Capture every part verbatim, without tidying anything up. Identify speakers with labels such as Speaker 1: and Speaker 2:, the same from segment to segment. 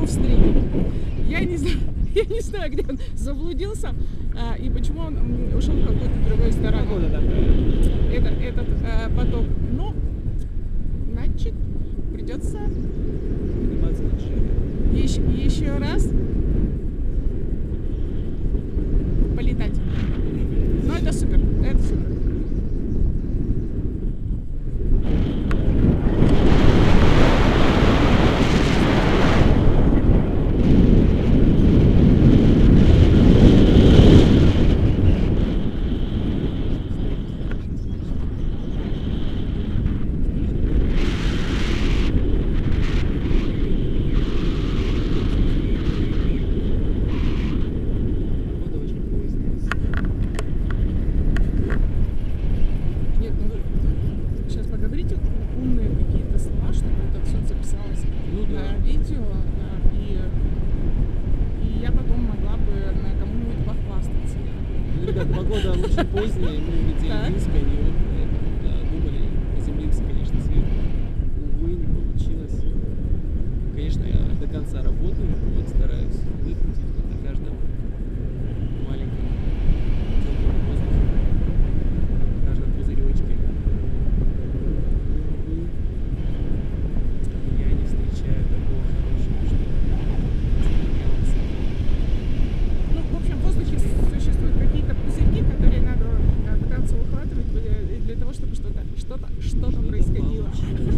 Speaker 1: встретить. Я не знаю, я не знаю, где он заблудился а, и почему он ушел в какую-то другую сторону. Это, этот а, поток. Ну, значит, придется еще, еще раз полетать. Ну, это супер, это супер.
Speaker 2: Погода очень поздняя, мы видели Минск, они да, думали приземлиться, конечно, сверху. Увы, не получилось. Конечно, я до конца работаю, вот, стараюсь выкрутить вот на каждом маленьком теплом воздухе, на каждом пузыречке. Увы, я не встречаю такого хорошего, что делаться.
Speaker 1: Ну, в общем, в воздухе существуют какие-то пузырьки, которые надо пытаться ухватывать для того, чтобы что-то что-то что-то происходило.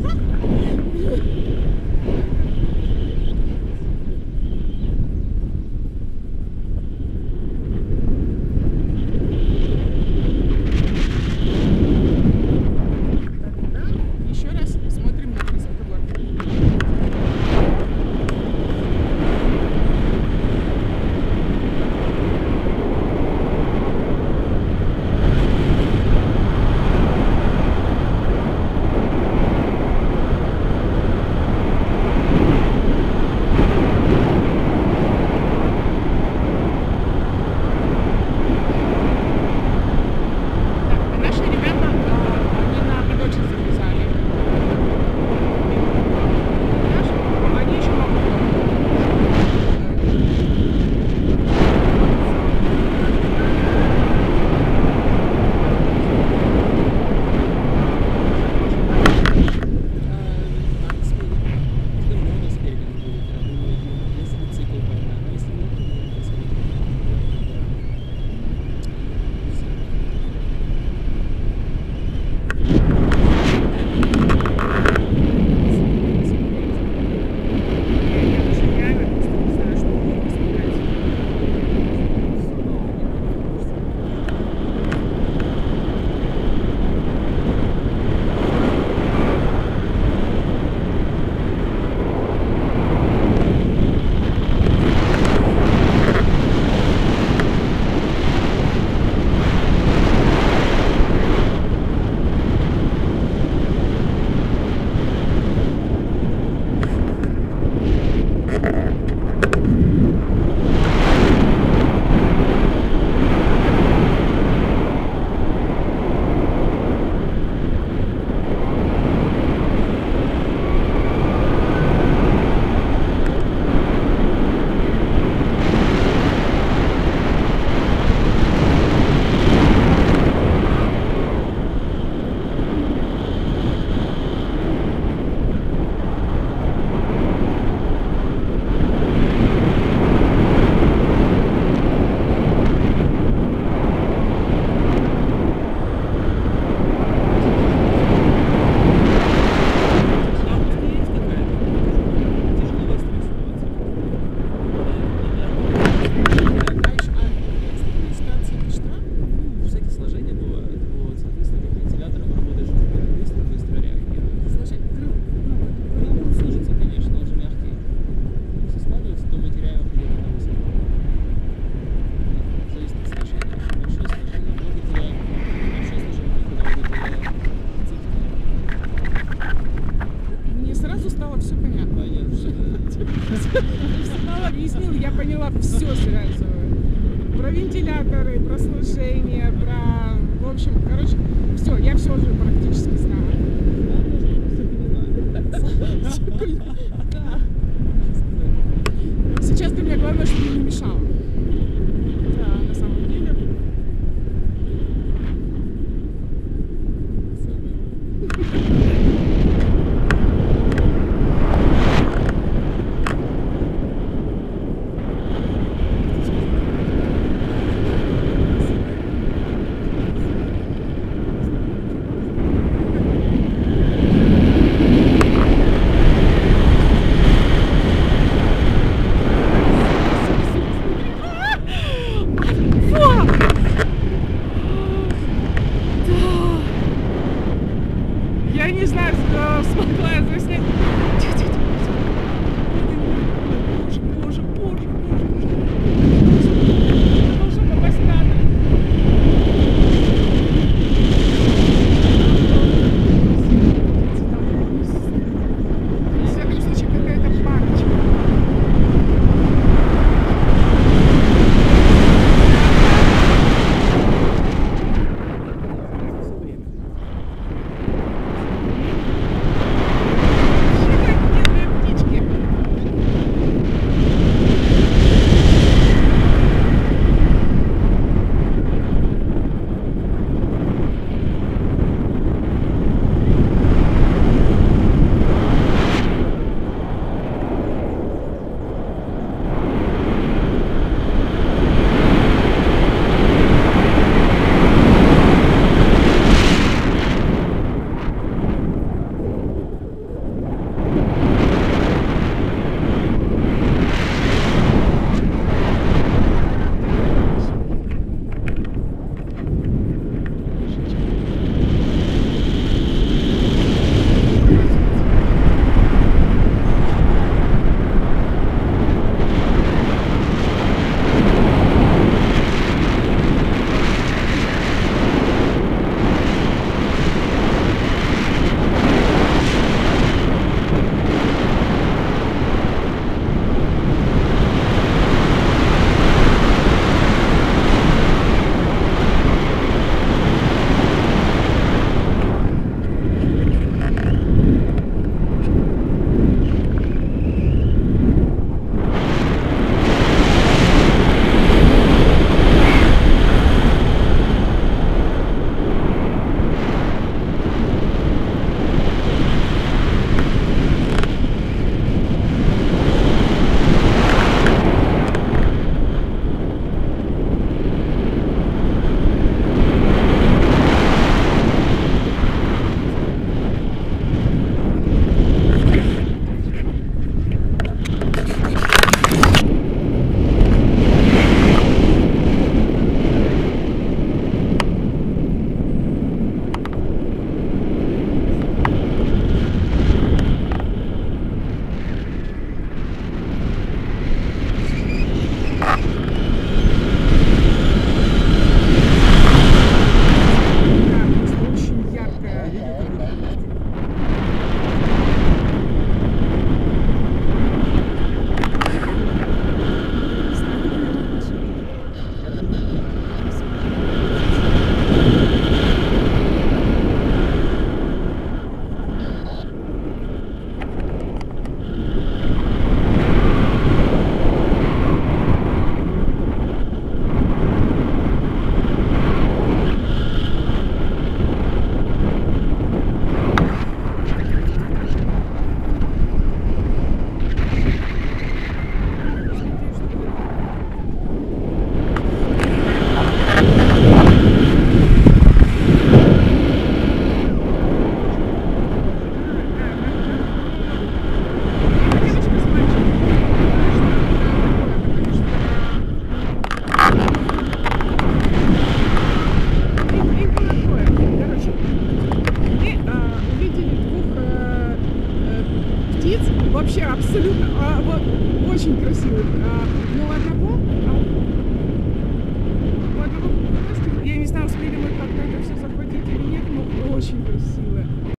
Speaker 1: Еще раз смотрим на Красногор. объяснил, я поняла все сразу. Про вентиляторы, про слушание, про... В общем, короче, все, я все уже практически знала. мешал. Да, на самом деле. Я не знаю, смогла я заснять. Боже, боже, боже, боже, боже. Должен попасть в кадр. В всяком случае, какая-то парочка. Вообще абсолютно, а, вот, очень красивый. А, но у одного, а, у одного, я не знаю, успели мы как-то это все захватить или нет, но очень красиво.